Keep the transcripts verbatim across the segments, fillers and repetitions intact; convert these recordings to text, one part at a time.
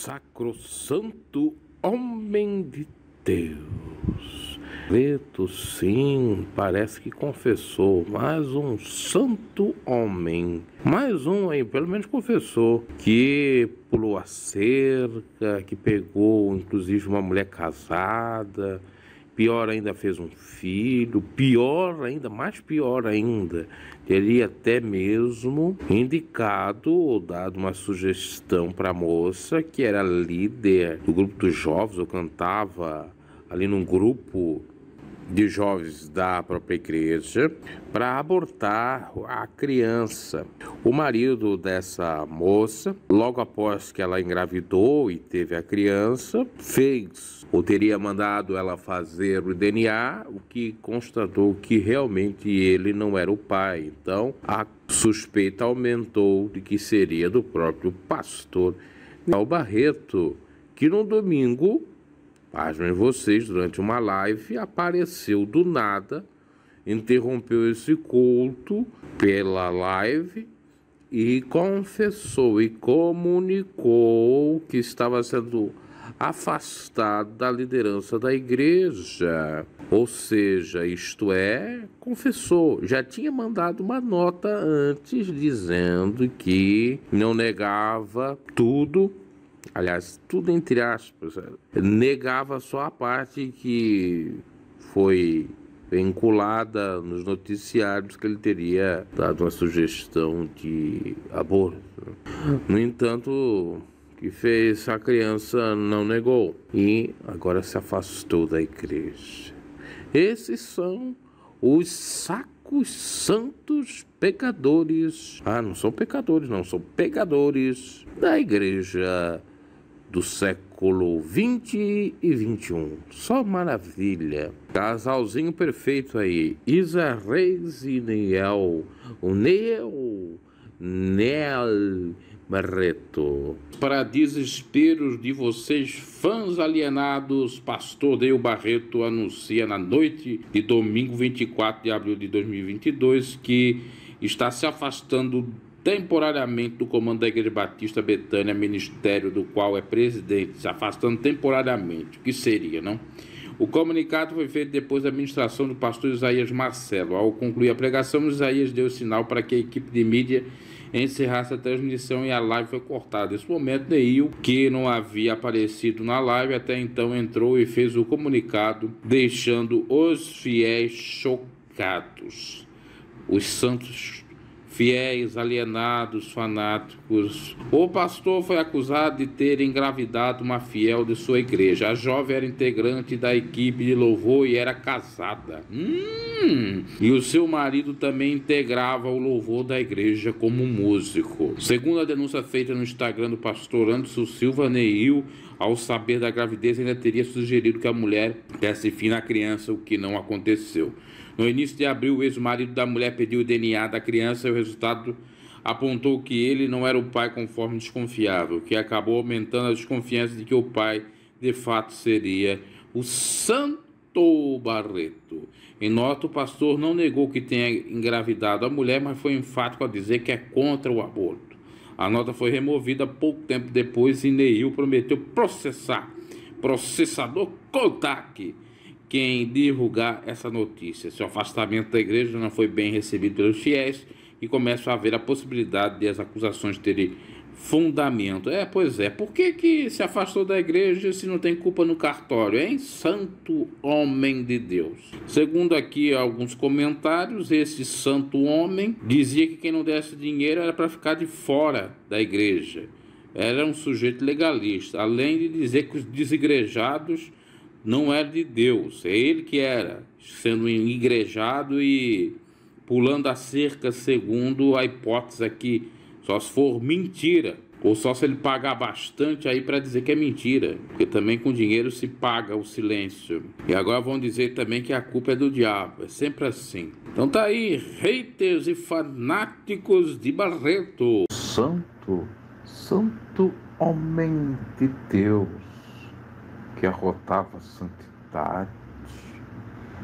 sacrossanto homem de Deus. Preto, sim, parece que confessou. Mais um santo homem. Mais um aí, pelo menos confessou. Que pulou a cerca, que pegou inclusive uma mulher casada. Pior ainda, fez um filho. Pior ainda, mais pior ainda, teria até mesmo indicado ou dado uma sugestão para a moça que era líder do grupo dos jovens, ou cantava ali num grupo de jovens da própria igreja, para abortar a criança. O marido dessa moça, logo após que ela engravidou e teve a criança, fez ou teria mandado ela fazer o D N A, o que constatou que realmente ele não era o pai. Então a suspeita aumentou de que seria do próprio pastor Daniel Barreto, que no domingo, pasmem vocês, durante uma live, apareceu do nada, interrompeu esse culto pela live e confessou e comunicou que estava sendo afastado da liderança da igreja. Ou seja, isto é, confessou. Já tinha mandado uma nota antes dizendo que não negava tudo. Aliás, tudo entre aspas, negava só a parte que foi vinculada nos noticiários que ele teria dado uma sugestão de aborto. No entanto, que fez, a criança não negou e agora se afastou da igreja. Esses são os sacos santos pecadores. Ah, não são pecadores, não, são pegadores da igreja do século vinte e vinte e um. Só maravilha. Casalzinho perfeito aí. Isa Reis e Neel. O Neel. Neel Barreto. Para desespero de vocês, fãs alienados, pastor Daniel Barreto anuncia na noite de domingo vinte e quatro de abril de dois mil e vinte e dois que está se afastando temporariamente do comando da Igreja Batista Betânia, ministério do qual é presidente, se afastando temporariamente. O que seria, não? O comunicado foi feito depois da administração do pastor Isaías Marcelo. Ao concluir a pregação, Isaías deu sinal para que a equipe de mídia encerrasse a transmissão e a live foi cortada. Nesse momento, Neil, que não havia aparecido na live até então, entrou e fez o comunicado, deixando os fiéis chocados. Os santos fiéis, alienados, fanáticos. O pastor foi acusado de ter engravidado uma fiel de sua igreja. A jovem era integrante da equipe de louvor e era casada. Hum, e o seu marido também integrava o louvor da igreja como músico. Segundo a denúncia feita no Instagram do pastor Anderson Silva, Neil, ao saber da gravidez, ainda teria sugerido que a mulher desse fim na criança, o que não aconteceu. No início de abril, o ex-marido da mulher pediu o D N A da criança e o resultado apontou que ele não era o pai conforme desconfiava, o que acabou aumentando a desconfiança de que o pai, de fato, seria o Santo Barreto. Em nota, o pastor não negou que tenha engravidado a mulher, mas foi enfático a dizer que é contra o aborto. A nota foi removida pouco tempo depois e Neil prometeu processar processador Kodak quem divulgar essa notícia. Seu afastamento da igreja não foi bem recebido pelos fiéis e começa a haver a possibilidade de as acusações terem fundamento. É, pois é. Por que que se afastou da igreja se não tem culpa no cartório, hein? Santo homem de Deus. Segundo aqui alguns comentários, esse santo homem dizia que quem não desse dinheiro era para ficar de fora da igreja. Era um sujeito legalista, além de dizer que os desigrejados não era de Deus, é ele que era, sendo igrejado e pulando a cerca, segundo a hipótese aqui, só se for mentira, ou só se ele pagar bastante aí para dizer que é mentira, porque também com dinheiro se paga o silêncio. E agora vão dizer também que a culpa é do diabo, é sempre assim. Então tá aí, haters e fanáticos de Barreto. Santo, santo homem de Deus, que arrotava a santidade,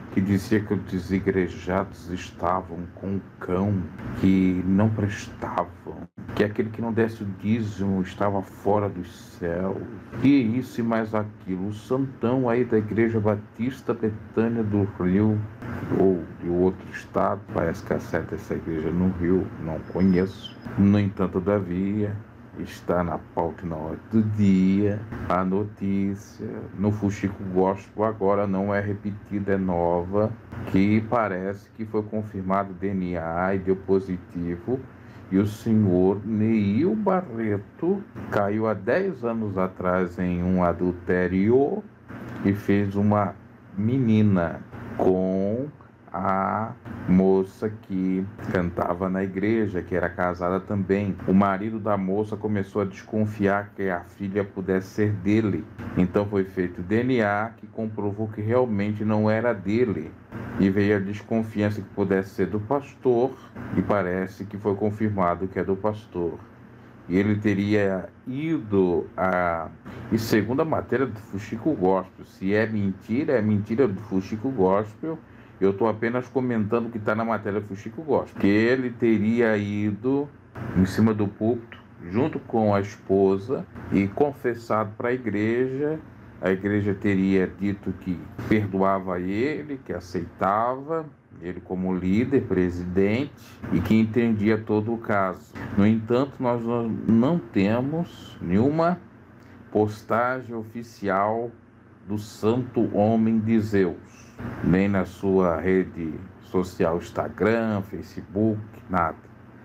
que dizia que os desigrejados estavam com um cão, que não prestavam, que aquele que não desse o dízimo estava fora dos céus, e isso e mais aquilo. O santão aí da Igreja Batista Betânia do Rio, ou de outro estado, parece que a sede dessa igreja no Rio, não conheço. No entanto, todavia, está na pauta na hora do dia, a notícia no Fuxico Gospel, agora não é repetida, é nova, que parece que foi confirmado D N A e deu positivo, e o senhor Neil Barreto caiu há dez anos atrás em um adultério e fez uma menina com a moça que cantava na igreja, que era casada também. O marido da moça começou a desconfiar que a filha pudesse ser dele. Então foi feito D N A que comprovou que realmente não era dele. E veio a desconfiança que pudesse ser do pastor, e parece que foi confirmado que é do pastor. E ele teria ido a... E segundo a matéria do Fuxico Gospel, se é mentira, é mentira do Fuxico Gospel. Eu estou apenas comentando o que está na matéria do Fuxico Gospel. Que ele teria ido em cima do púlpito, junto com a esposa, e confessado para a igreja. A igreja teria dito que perdoava ele, que aceitava ele como líder, presidente, e que entendia todo o caso. No entanto, nós não temos nenhuma postagem oficial do santo homem de Zeus, nem na sua rede social Instagram, Facebook, nada.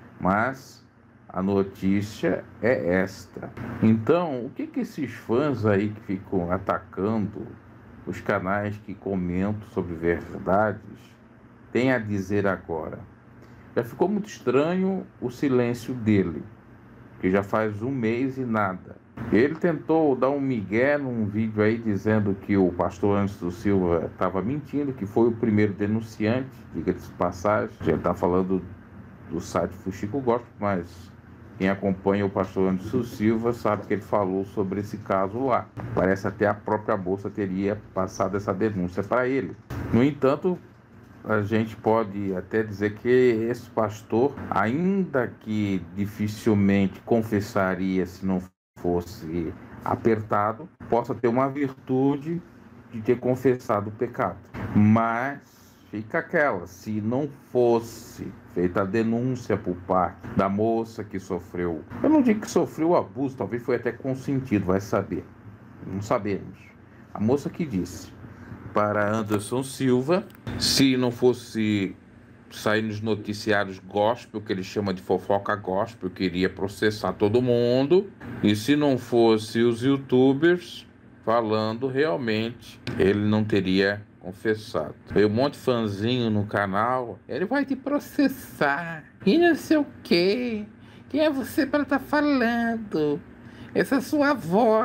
Mas a notícia é esta. Então, o que que esses fãs aí que ficam atacando os canais que comentam sobre verdades têm a dizer agora? Já ficou muito estranho o silêncio dele, que já faz um mês e nada. Ele tentou dar um migué num vídeo aí dizendo que o pastor Anderson Silva estava mentindo, que foi o primeiro denunciante, diga-se de passagem. Ele está falando do site Fuxico Gospel, mas quem acompanha o pastor Anderson Silva sabe que ele falou sobre esse caso lá. Parece até a própria moça teria passado essa denúncia para ele. No entanto, a gente pode até dizer que esse pastor, ainda que dificilmente confessaria se não fosse apertado, possa ter uma virtude de ter confessado o pecado. Mas fica aquela, se não fosse feita a denúncia por parte da moça que sofreu, eu não digo que sofreu abuso, talvez foi até consentido, vai saber, não sabemos. A moça que disse para Anderson Silva, se não fosse sair nos noticiários gospel, que ele chama de fofoca gospel, que iria processar todo mundo, e se não fosse os youtubers falando, realmente ele não teria confessado. Veio um monte de fãzinho no canal, ele vai te processar, e não sei o que, quem é você para estar tá falando, essa sua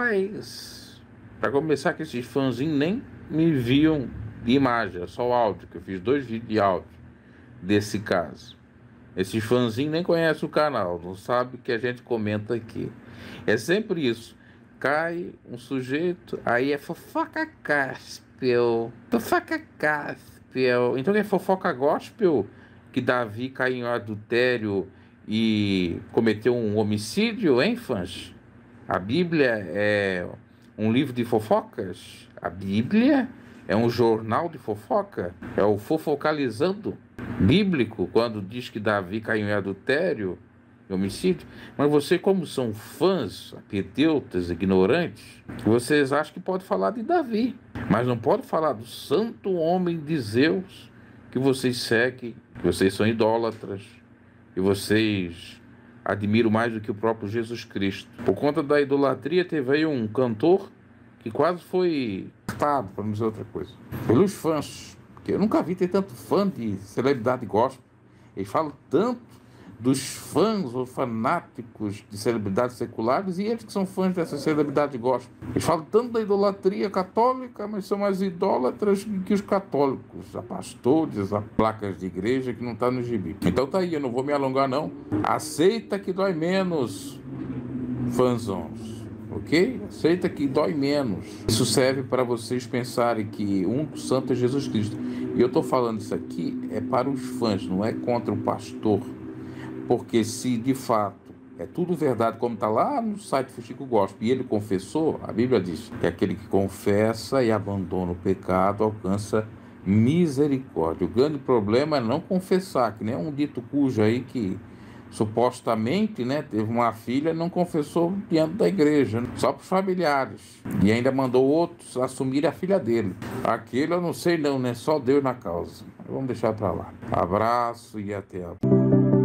voz. Para começar, que esses fãzinhos nem me viam de imagem, é só áudio, que eu fiz dois vídeos de áudio desse caso. Esses fãzinhos nem conhecem o canal, não sabem que a gente comenta aqui. É sempre isso. Cai um sujeito, aí é fofoca gospel, fofoca gospel. Então é fofoca gospel que Davi caiu em adultério e cometeu um homicídio, hein, fãs? A Bíblia é um livro de fofocas? A Bíblia é um jornal de fofoca? É o Fofocalizando bíblico, quando diz que Davi caiu em adultério e homicídio? Mas você, como são fãs, apeteutas, ignorantes, vocês acham que pode falar de Davi, mas não pode falar do santo homem de Zeus que vocês seguem, que vocês são idólatras, que vocês admiram mais do que o próprio Jesus Cristo. Por conta da idolatria, teve aí um cantor que quase foi matado, para não dizer outra coisa, pelos fãs. Porque eu nunca vi ter tanto fã de celebridade gospel. Eles falam tanto dos fãs ou fanáticos de celebridades seculares, e eles que são fãs dessa celebridade gospel. Eles falam tanto da idolatria católica, mas são mais idólatras que os católicos, a pastores, a placas de igreja que não está no gibi. Então tá aí, eu não vou me alongar não. Aceita que dói menos, fãzões. ok? Aceita que dói menos. Isso serve para vocês pensarem que um dos santos é Jesus Cristo. E eu estou falando isso aqui é para os fãs, não é contra o pastor. Porque se de fato é tudo verdade, como está lá no site do Chico Gospel, e ele confessou, a Bíblia diz que aquele que confessa e abandona o pecado alcança misericórdia. O grande problema é não confessar, que nem um dito cujo aí que supostamente, né, teve uma filha e não confessou diante da igreja, né, só para os familiares, e ainda mandou outros assumir a filha dele. Aquele eu não sei não, né, só Deus na causa. Vamos deixar para lá. Abraço e até a